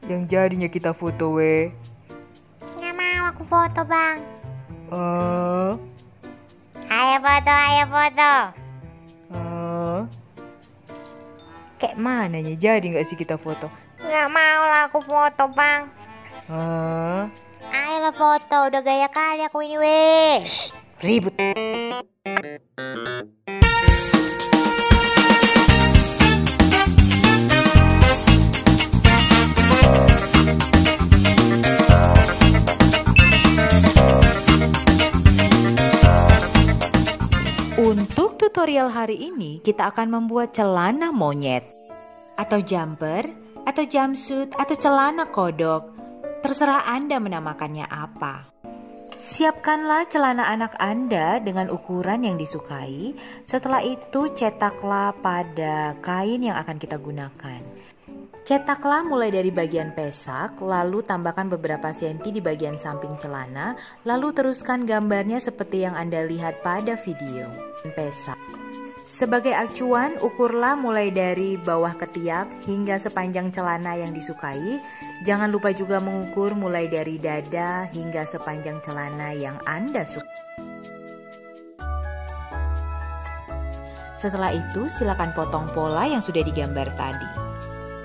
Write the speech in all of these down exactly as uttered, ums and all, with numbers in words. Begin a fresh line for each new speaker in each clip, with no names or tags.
yang jadinya kita foto we.
Nggak mau aku foto, Bang.
Eh,
Ayo foto, ayo foto.
eh. Kayak mana ya, jadi nggak sih kita foto?
Nggak mau lah aku foto, Bang.
Eh,
Ayolah foto, udah gaya kali aku ini, weh.
ribut. Untuk tutorial hari ini kita akan membuat celana monyet atau jumper atau jumpsuit atau celana kodok. Terserah Anda menamakannya apa. Siapkanlah celana anak Anda dengan ukuran yang disukai. Setelah itu cetaklah pada kain yang akan kita gunakan. Cetaklah mulai dari bagian pesak, lalu tambahkan beberapa senti di bagian samping celana, lalu teruskan gambarnya seperti yang Anda lihat pada video. Pesak. Sebagai acuan, ukurlah mulai dari bawah ketiak hingga sepanjang celana yang disukai. Jangan lupa juga mengukur mulai dari dada hingga sepanjang celana yang Anda suka. Setelah itu, silakan potong pola yang sudah digambar tadi.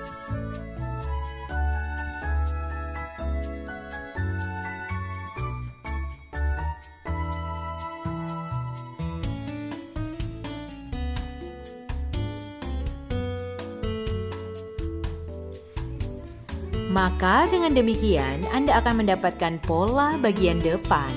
Maka dengan demikian Anda akan mendapatkan pola bagian depan.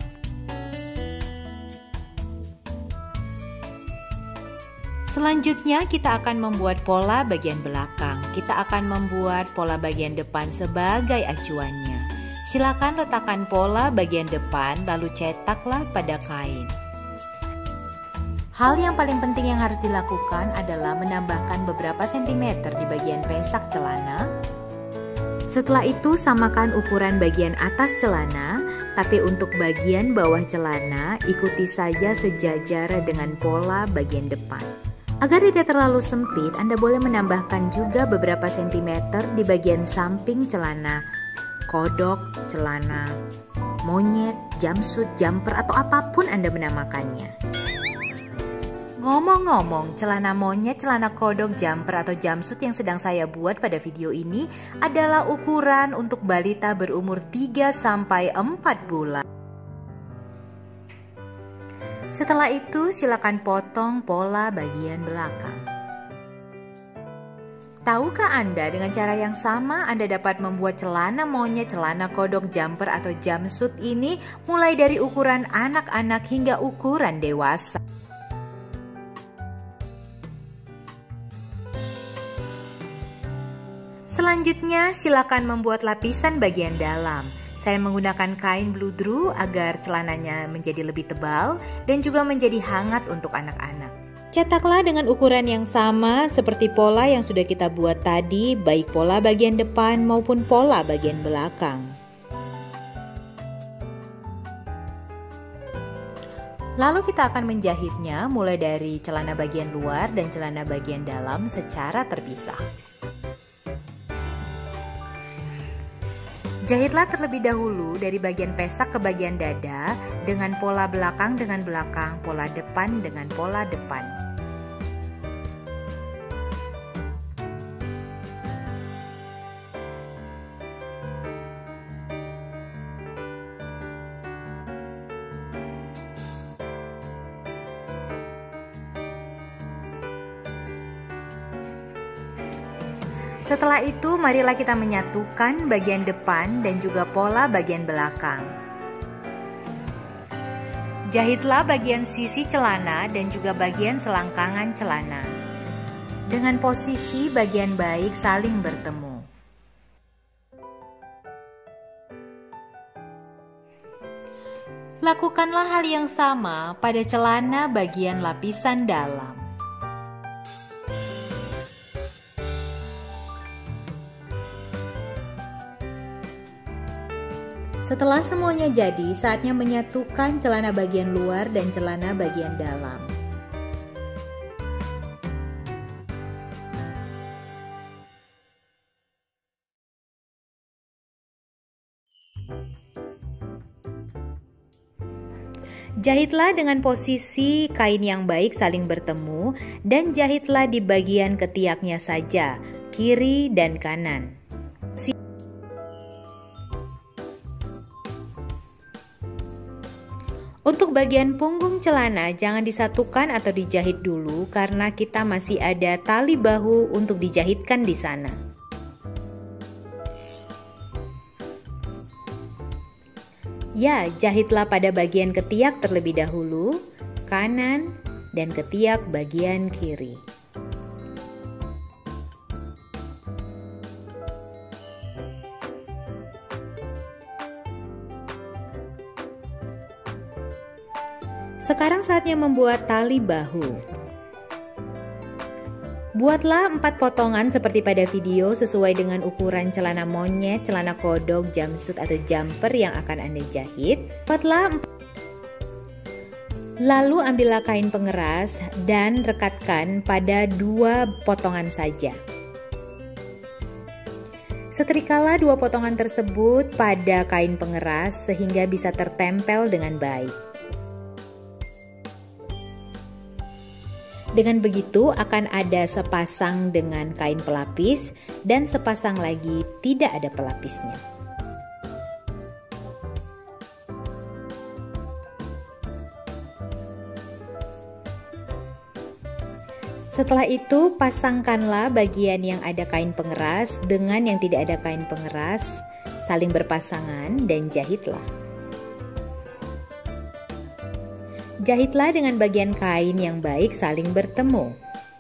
Selanjutnya kita akan membuat pola bagian belakang. Kita akan membuat pola bagian depan sebagai acuannya. Silakan letakkan pola bagian depan lalu cetaklah pada kain. Hal yang paling penting yang harus dilakukan adalah menambahkan beberapa sentimeter di bagian pesak celana. Setelah itu samakan ukuran bagian atas celana, tapi untuk bagian bawah celana ikuti saja sejajar dengan pola bagian depan. Agar tidak terlalu sempit, Anda boleh menambahkan juga beberapa sentimeter di bagian samping celana, kodok, celana, monyet, jumpsuit, jumper, atau apapun Anda menamakannya. Ngomong-ngomong, celana monyet, celana kodok, jumper, atau jumpsuit yang sedang saya buat pada video ini adalah ukuran untuk balita berumur tiga sampai empat bulan. Setelah itu, silakan potong pola bagian belakang. Tahukah Anda dengan cara yang sama Anda dapat membuat celana monyet, celana kodok, jumper, atau jumpsuit ini mulai dari ukuran anak-anak hingga ukuran dewasa? Selanjutnya, silakan membuat lapisan bagian dalam. Saya menggunakan kain bludru agar celananya menjadi lebih tebal dan juga menjadi hangat untuk anak-anak. Cetaklah dengan ukuran yang sama seperti pola yang sudah kita buat tadi, baik pola bagian depan maupun pola bagian belakang. Lalu kita akan menjahitnya mulai dari celana bagian luar dan celana bagian dalam secara terpisah. Jahitlah terlebih dahulu dari bagian pesak ke bagian dada dengan pola belakang dengan belakang, pola depan dengan pola depan. Setelah itu, marilah kita menyatukan bagian depan dan juga pola bagian belakang. Jahitlah bagian sisi celana dan juga bagian selangkangan celana. Dengan posisi bagian baik saling bertemu. Lakukanlah hal yang sama pada celana bagian lapisan dalam. Setelah semuanya jadi, saatnya menyatukan celana bagian luar dan celana bagian dalam. Jahitlah dengan posisi kain yang baik saling bertemu dan jahitlah di bagian ketiaknya saja, kiri dan kanan. Untuk bagian punggung celana jangan disatukan atau dijahit dulu karena kita masih ada tali bahu untuk dijahitkan di sana. Ya, jahitlah pada bagian ketiak terlebih dahulu, kanan, dan ketiak bagian kiri. Sekarang saatnya membuat tali bahu. Buatlah empat potongan seperti pada video sesuai dengan ukuran celana monyet, celana kodok, jumpsuit atau jumper yang akan Anda jahit. Buatlah empat. Lalu ambillah kain pengeras dan rekatkan pada dua potongan saja. Setrikalah dua potongan tersebut pada kain pengeras sehingga bisa tertempel dengan baik. Dengan begitu akan ada sepasang dengan kain pelapis dan sepasang lagi tidak ada pelapisnya. Setelah itu pasangkanlah bagian yang ada kain pengeras dengan yang tidak ada kain pengeras, saling berpasangan dan jahitlah. Jahitlah dengan bagian kain yang baik saling bertemu.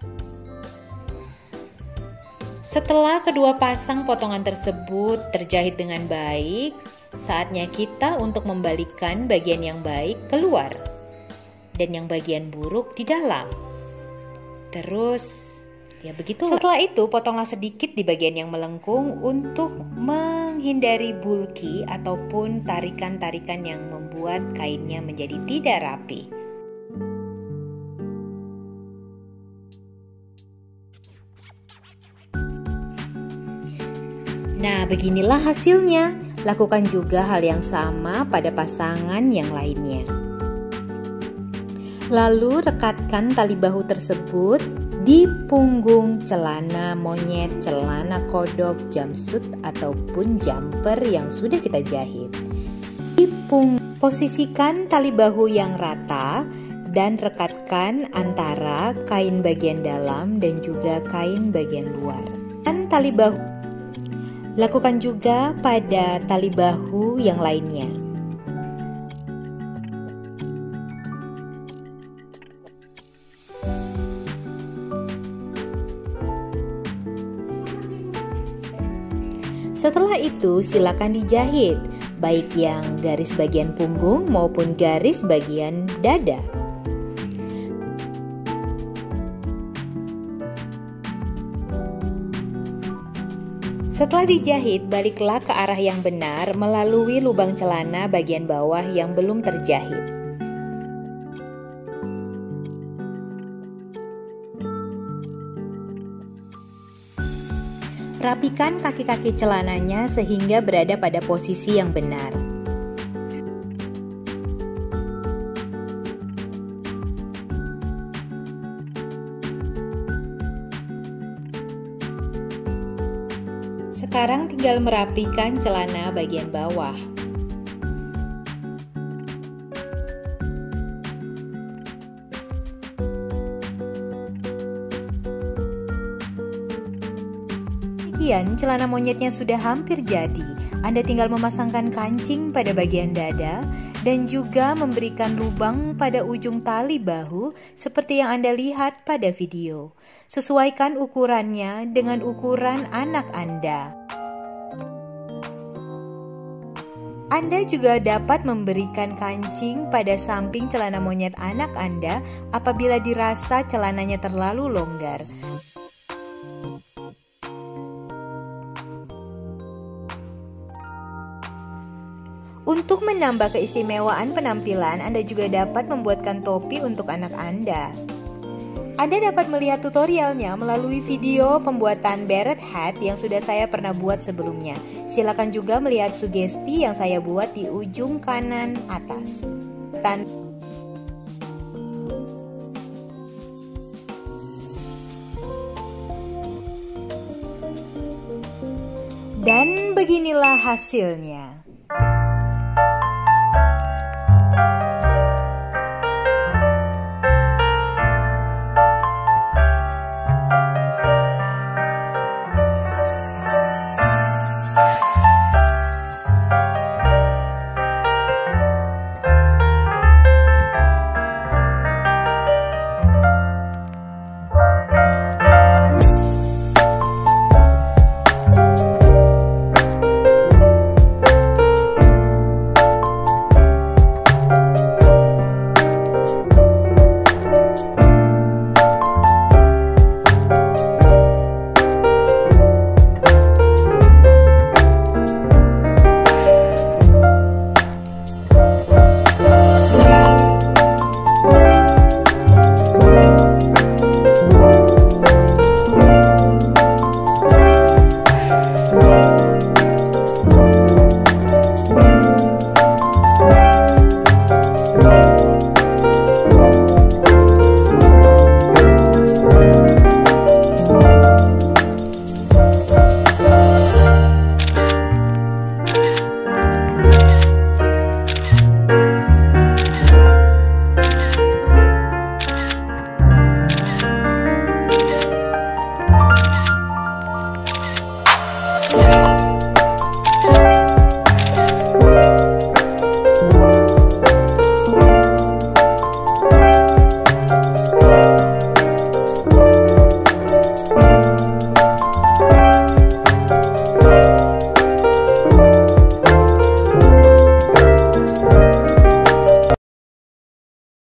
Setelah kedua pasang potongan tersebut terjahit dengan baik, saatnya kita untuk membalikkan bagian yang baik keluar dan yang bagian buruk di dalam. Terus, ya begitu. Setelah itu potonglah sedikit di bagian yang melengkung untuk menghindari bulky ataupun tarikan-tarikan yang membuat kainnya menjadi tidak rapi. Nah, beginilah hasilnya. Lakukan juga hal yang sama pada pasangan yang lainnya. Lalu rekatkan tali bahu tersebut di punggung celana monyet, celana kodok, jumpsuit ataupun jumper yang sudah kita jahit. Di punggung, posisikan tali bahu yang rata dan rekatkan antara kain bagian dalam dan juga kain bagian luar. Dan tali bahu lakukan juga pada tali bahu yang lainnya. Setelah itu silakan dijahit, baik yang garis bagian punggung maupun garis bagian dada. Setelah dijahit, baliklah ke arah yang benar melalui lubang celana bagian bawah yang belum terjahit. Rapikan kaki-kaki celananya sehingga berada pada posisi yang benar. Sekarang tinggal merapikan celana bagian bawah. Demikian, celana monyetnya sudah hampir jadi. Anda tinggal memasangkan kancing pada bagian dada dan juga memberikan lubang pada ujung tali bahu seperti yang Anda lihat pada video. Sesuaikan ukurannya dengan ukuran anak Anda. Anda juga dapat memberikan kancing pada samping celana monyet anak Anda apabila dirasa celananya terlalu longgar. Untuk menambah keistimewaan penampilan, Anda juga dapat membuatkan topi untuk anak Anda. Anda dapat melihat tutorialnya melalui video pembuatan beret hat yang sudah saya pernah buat sebelumnya. Silakan juga melihat sugesti yang saya buat di ujung kanan atas. Tan Dan beginilah hasilnya.